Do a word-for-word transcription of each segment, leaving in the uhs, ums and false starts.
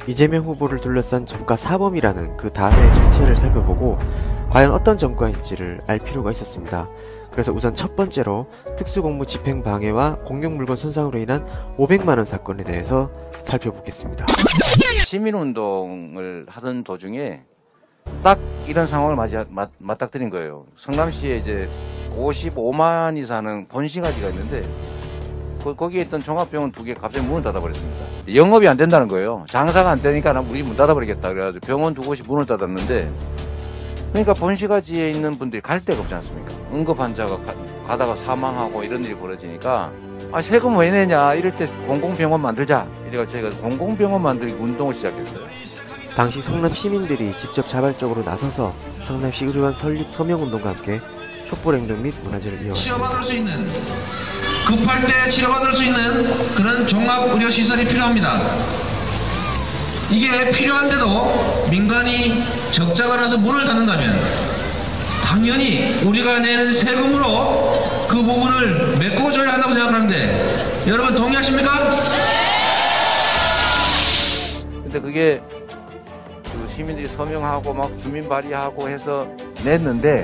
이재명 후보를 둘러싼 전과 사범이라는 그 다음의 실체를 살펴보고 과연 어떤 전과인지를 알 필요가 있었습니다. 그래서 우선 첫 번째로 특수공무 집행방해와 공용물건 손상으로 인한 오백만 원 사건에 대해서 살펴보겠습니다. 시민운동을 하던 도중에 딱 이런 상황을 맞이, 맞, 맞닥뜨린 거예요. 성남시에 이제 오십오만이 사는 본시가지가 있는데 그, 거기에 있던 종합병원 두 개 갑자기 문을 닫아버렸습니다. 영업이 안 된다는 거예요. 장사가 안 되니까 나 우리 문 닫아버리겠다. 그래가지고 병원 두 곳이 문을 닫았는데, 그러니까 본시가지에 있는 분들이 갈 데가 없지 않습니까? 응급 환자가 가, 가다가 사망하고 이런 일이 벌어지니까 아 세금 왜 내냐 이럴 때 공공병원 만들자 이래가지고 저희가 공공병원 만들기 운동을 시작했어요. 당시 성남 시민들이 직접 자발적으로 나서서 성남시 의료원 설립 서명운동과 함께 촛불행동 및 문화제를 이어갔습니다. 치료받을 수 있는, 급할 때 치료받을 수 있는 그런 종합의료시설이 필요합니다. 이게 필요한데도 민간이 적자가 나서 문을 닫는다면 당연히 우리가 내는 세금으로 그 부분을 메꿔줘야 한다고 생각하는데 여러분 동의하십니까? 근데 그게 그 시민들이 서명하고 막 주민 발의하고 해서 냈는데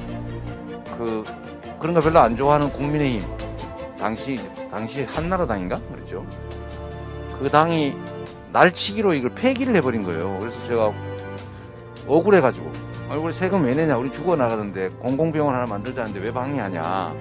그 그런 거 별로 안 좋아하는 국민의힘, 당시 당시 한나라당인가 그랬죠. 그 당이 날치기로 이걸 폐기를 해버린 거예요. 그래서 제가 억울해가지고 얼굴에 세금 왜 내냐, 우리 죽어나가는데 공공병원 하나 만들자는데 왜 방해하냐.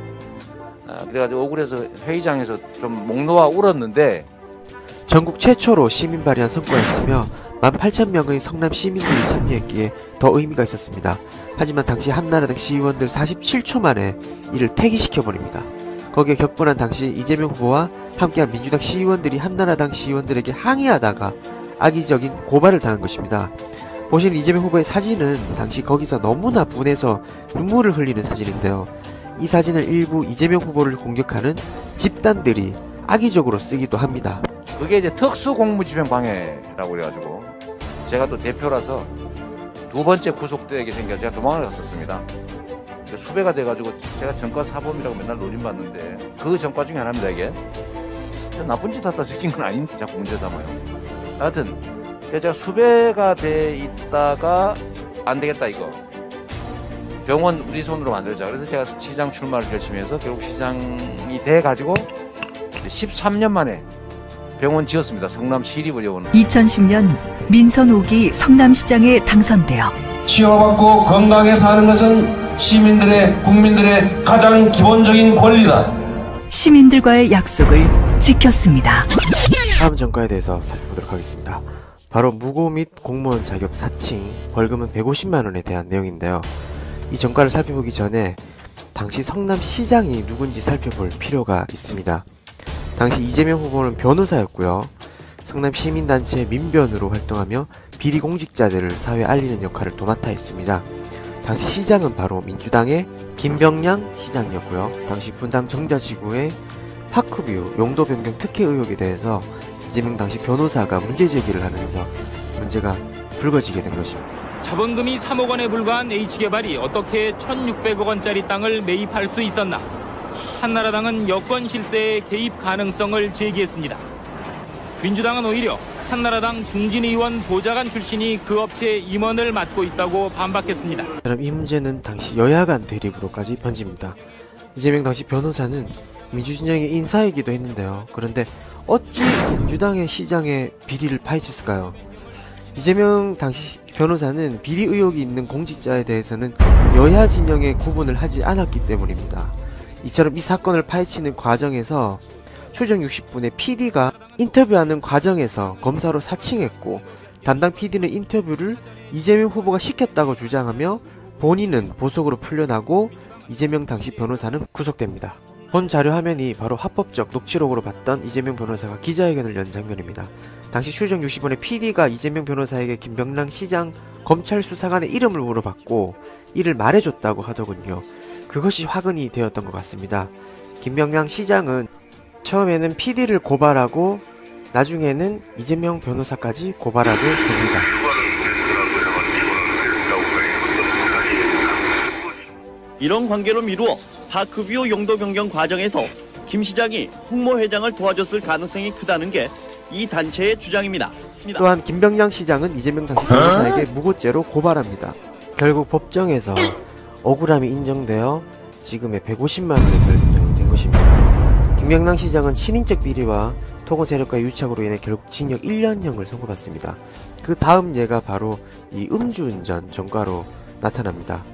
아, 그래가지고 억울해서 회의장에서 좀 목 놓아 울었는데, 전국 최초로 시민 발의한 성과였으며 만 팔천 명의 성남 시민들이 참여했기에 더 의미가 있었습니다. 하지만 당시 한나라당 시의원들 사십칠 초 만에 이를 폐기시켜버립니다. 거기에 격분한 당시 이재명 후보와 함께한 민주당 시의원들이 한나라당 시의원들에게 항의하다가 악의적인 고발을 당한 것입니다. 보시는 이재명 후보의 사진은 당시 거기서 너무나 분해서 눈물을 흘리는 사진인데요. 이 사진을 일부 이재명 후보를 공격하는 집단들이 악의적으로 쓰기도 합니다. 그게 이제 특수공무집행방해라고 그래가지고 제가 또 대표라서 두 번째 구속되게 생겨 제가 도망을 갔었습니다. 수배가 돼가지고 제가 전과 사범이라고 맨날 놀림받는데 그 전과 중에 하나입니다. 이게 나쁜 짓 하다 생긴 건 아닌데 자꾸 문제 삼아요. 하여튼 제가 수배가 돼 있다가 안 되겠다 이거 병원 우리 손으로 만들자. 그래서 제가 시장 출마를 결심해서 결국 시장이 돼가지고 십삼 년 만에 병원 지었습니다. 성남 시립의료원. 이천십 년 민선 오 기 성남시장에 당선되어 치료받고 건강하게 사는 것은 시민들의, 국민들의 가장 기본적인 권리다. 시민들과의 약속을 지켰습니다. 다음 전과에 대해서 살펴보도록 하겠습니다. 바로 무고 및 공무원 자격 사칭, 벌금은 백오십만 원에 대한 내용인데요. 이 전과를 살펴보기 전에 당시 성남시장이 누군지 살펴볼 필요가 있습니다. 당시 이재명 후보는 변호사였고요. 성남시민단체 민변으로 활동하며 비리 공직자들을 사회에 알리는 역할을 도맡아 했습니다. 당시 시장은 바로 민주당의 김병량 시장이었고요. 당시 분당 정자지구의 파크뷰 용도 변경 특혜 의혹에 대해서 이재명 당시 변호사가 문제 제기를 하면서 문제가 불거지게 된 것입니다. 자본금이 삼억 원에 불과한 H개발이 어떻게 천육백억 원짜리 땅을 매입할 수 있었나? 한나라당은 여권 실세의 개입 가능성을 제기했습니다. 민주당은 오히려 한나라당 중진 의원 보좌관 출신이 그 업체의 임원을 맡고 있다고 반박했습니다. 그럼 이 문제는 당시 여야 간 대립으로까지 번집니다. 이재명 당시 변호사는 민주진영의 인사이기도 했는데요. 그런데 어찌 민주당의 시장에 비리를 파헤쳤을까요? 이재명 당시 변호사는 비리 의혹이 있는 공직자에 대해서는 여야 진영에 구분을 하지 않았기 때문입니다. 이처럼 이 사건을 파헤치는 과정에서 최종 육십 분의 피디가 인터뷰하는 과정에서 검사로 사칭했고 담당 피디는 인터뷰를 이재명 후보가 시켰다고 주장하며 본인은 보석으로 풀려나고 이재명 당시 변호사는 구속됩니다. 본 자료 화면이 바로 합법적 녹취록으로 봤던 이재명 변호사가 기자회견을 연 장면입니다. 당시 최종 육십 분의 피디가 이재명 변호사에게 김병랑 시장 검찰 수사관의 이름을 물어봤고 이를 말해줬다고 하더군요. 그것이 화근이 되었던 것 같습니다. 김병랑 시장은 처음에는 피디를 고발하고 나중에는 이재명 변호사까지 고발하게 됩니다. 이런 관계로 미루어 파크뷰 용도 변경 과정에서 김 시장이 홍모 회장을 도와줬을 가능성이 크다는 게 이 단체의 주장입니다. 또한 김병량 시장은 이재명 당시 변호사에게 무고죄로 고발합니다. 결국 법정에서 억울함이 인정되어 지금의 백오십만 원의 벌금형이 된 것입니다. 김병량 시장은 친인척 비리와 토건 세력과의 유착으로 인해 결국 징역 일 년형을 선고받습니다. 그 다음 예가 바로 이 음주운전 전과로 나타납니다.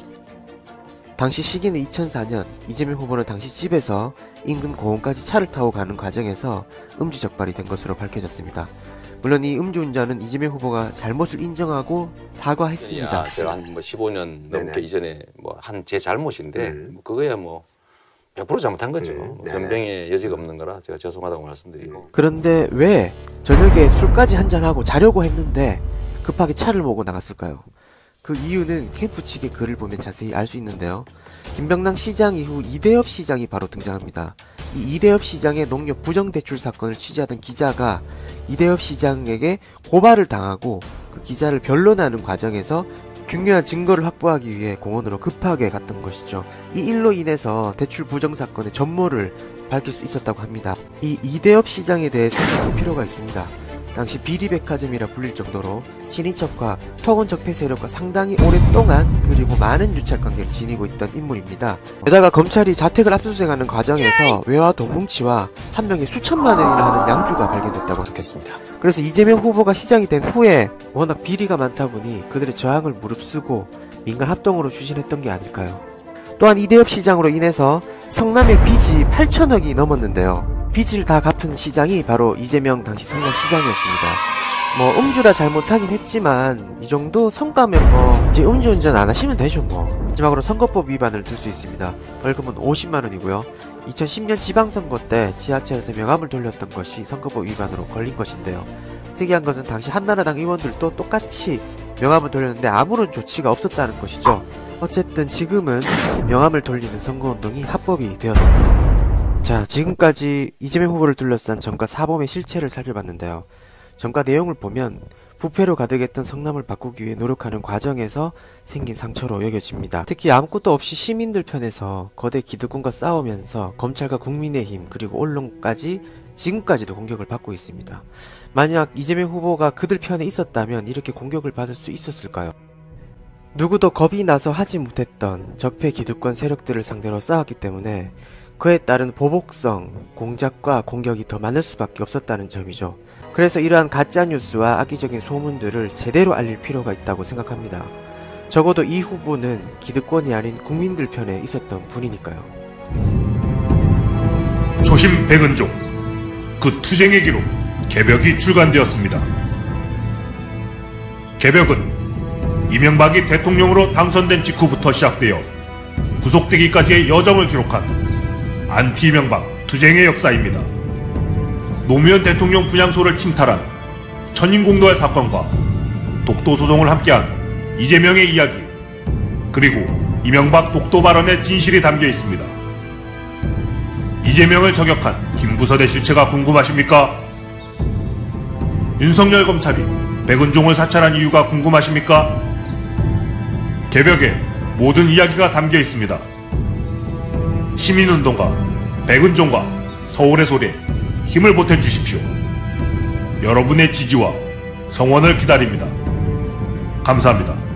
당시 시기는 이천사 년, 이재명 후보는 당시 집에서 인근 공원까지 차를 타고 가는 과정에서 음주 적발이 된 것으로 밝혀졌습니다. 물론 이 음주운전은 이재명 후보가 잘못을 인정하고 사과했습니다. 야, 제가 한 뭐 십오 년 넘게 네네. 이전에 뭐 한 제 잘못인데 음. 뭐 그거야 뭐 백 퍼센트 잘못한 거죠. 음, 뭐 네네. 변명의 여지가 없는 거라 제가 죄송하다고 말씀드리고. 그런데 왜 저녁에 술까지 한잔하고 자려고 했는데 급하게 차를 몰고 나갔을까요? 그 이유는 캠프 측의 글을 보면 자세히 알 수 있는데요. 김병량 시장 이후 이대엽 시장이 바로 등장합니다. 이 이대엽 시장의 농협 부정대출 사건을 취재하던 기자가 이대엽 시장에게 고발을 당하고 그 기자를 변론하는 과정에서 중요한 증거를 확보하기 위해 공원으로 급하게 갔던 것이죠. 이 일로 인해서 대출 부정 사건의 전모를 밝힐 수 있었다고 합니다. 이 이대엽 시장에 대해 살펴볼 필요가 있습니다. 당시 비리백화점이라 불릴 정도로 친인척과 토건 적폐 세력과 상당히 오랫동안 그리고 많은 유착관계를 지니고 있던 인물입니다. 게다가 검찰이 자택을 압수수색하는 과정에서 외화 동뭉치와 한 명의 수천만 원이나 하는 양주가 발견됐다고 하겠습니다. 그래서 이재명 후보가 시장이 된 후에 워낙 비리가 많다 보니 그들의 저항을 무릅쓰고 민간 합동으로 추진했던 게 아닐까요? 또한 이대엽 시장으로 인해서 성남의 빚이 팔천억이 넘었는데요. 빚을 다 갚은 시장이 바로 이재명 당시 성남시장이었습니다. 뭐 음주라 잘못하긴 했지만 이 정도 성과면 뭐 이제 음주운전 안 하시면 되죠 뭐. 마지막으로 선거법 위반을 들 수 있습니다. 벌금은 오십만 원이고요. 이천십 년 지방선거 때 지하철에서 명함을 돌렸던 것이 선거법 위반으로 걸린 것인데요. 특이한 것은 당시 한나라당 의원들도 똑같이 명함을 돌렸는데 아무런 조치가 없었다는 것이죠. 어쨌든 지금은 명함을 돌리는 선거운동이 합법이 되었습니다. 자, 지금까지 이재명 후보를 둘러싼 전과 사범의 실체를 살펴봤는데요. 전과 내용을 보면 부패로 가득했던 성남을 바꾸기 위해 노력하는 과정에서 생긴 상처로 여겨집니다. 특히 아무것도 없이 시민들 편에서 거대 기득권과 싸우면서 검찰과 국민의힘 그리고 언론까지 지금까지도 공격을 받고 있습니다. 만약 이재명 후보가 그들 편에 있었다면 이렇게 공격을 받을 수 있었을까요? 누구도 겁이 나서 하지 못했던 적폐 기득권 세력들을 상대로 싸웠기 때문에 그에 따른 보복성, 공작과 공격이 더 많을 수밖에 없었다는 점이죠. 그래서 이러한 가짜뉴스와 악의적인 소문들을 제대로 알릴 필요가 있다고 생각합니다. 적어도 이 후보는 기득권이 아닌 국민들 편에 있었던 분이니까요. 초심 백은종, 그 투쟁의 기록 개벽이 출간되었습니다. 개벽은 이명박이 대통령으로 당선된 직후부터 시작되어 구속되기까지의 여정을 기록한 안티 이명박 투쟁의 역사입니다. 노무현 대통령 분향소를 침탈한 천인공노할 사건과 독도 소송을 함께한 이재명의 이야기, 그리고 이명박 독도 발언의 진실이 담겨 있습니다. 이재명을 저격한 김부선의 실체가 궁금하십니까? 윤석열 검찰이 백은종을 사찰한 이유가 궁금하십니까? 개벽에 모든 이야기가 담겨 있습니다. 시민운동가 백은종과 서울의 소리에 힘을 보태주십시오. 여러분의 지지와 성원을 기다립니다. 감사합니다.